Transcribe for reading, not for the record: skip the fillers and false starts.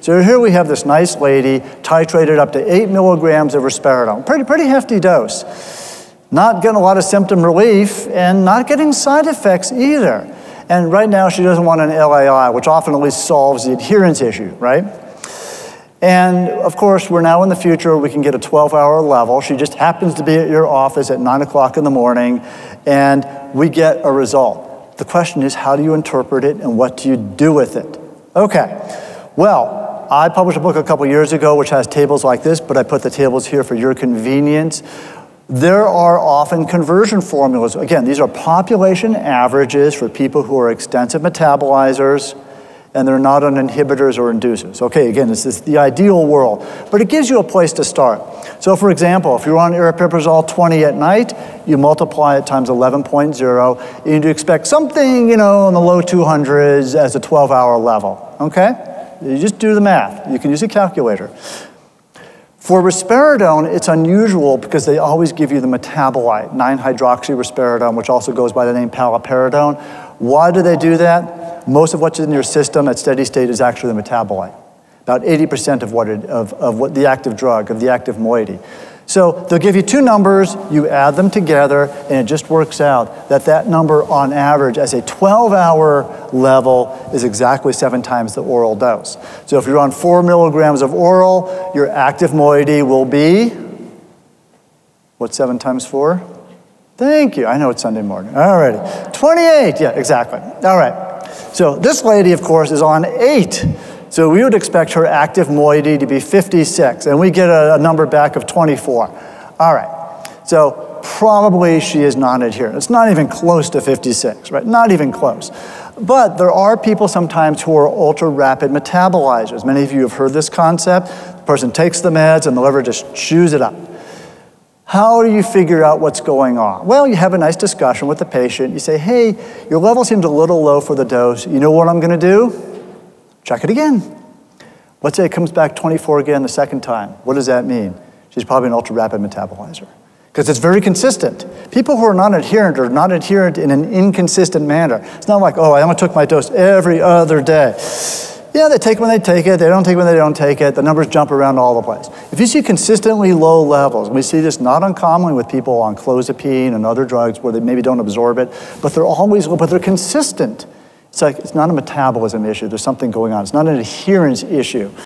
So here we have this nice lady titrated up to 8 milligrams of risperidone. Pretty hefty dose. Not getting a lot of symptom relief and not getting side effects either. And right now she doesn't want an LAI, which often at least solves the adherence issue, right? And of course, we're now in the future, we can get a 12-hour level. She just happens to be at your office at 9 o'clock in the morning, and we get a result. The question is, how do you interpret it and what do you do with it? Okay, well, I published a book a couple years ago which has tables like this, but I put the tables here for your convenience. There are often conversion formulas. Again, these are population averages for people who are extensive metabolizers and they're not on inhibitors or inducers. Okay, again, this is the ideal world, but it gives you a place to start. So for example, if you're on aripiprazole 20 at night, you multiply it times 11.0, and you expect something, in the low 200s as a 12-hour level, okay? You just do the math. You can use a calculator. For risperidone, it's unusual because they always give you the metabolite, 9-hydroxyrisperidone, which also goes by the name paliperidone. Why do they do that? Most of what's in your system at steady state is actually the metabolite. About 80% of what the active drug, of the active moiety. So they'll give you two numbers, you add them together, and it just works out that that number on average as a 12-hour level is exactly 7 times the oral dose. So if you're on 4 milligrams of oral, your active moiety will be, what's 7 times 4? Thank you, I know it's Sunday morning. All righty, 28, yeah, exactly. All right, so this lady, of course, is on 8. So we would expect her active moiety to be 56, and we get a number back of 24. All right, so probably she is non-adherent. It's not even close to 56, right? Not even close. But there are people sometimes who are ultra-rapid metabolizers. Many of you have heard this concept. The person takes the meds and the liver just chews it up. How do you figure out what's going on? Well, you have a nice discussion with the patient. You say, hey, your level seems a little low for the dose. You know what I'm gonna do? Check it again. Let's say it comes back 24 again the second time. What does that mean? She's probably an ultra-rapid metabolizer. Because it's very consistent. People who are non-adherent are not adherent in an inconsistent manner. It's not like, oh, I only took my dose every other day. Yeah, they take when they take it, they don't take when they don't take it, the numbers jump around all the place. If you see consistently low levels, and we see this not uncommonly with people on clozapine and other drugs where they maybe don't absorb it, but they're always low, but they're consistent. It's like, it's not a metabolism issue, there's something going on. It's not an adherence issue.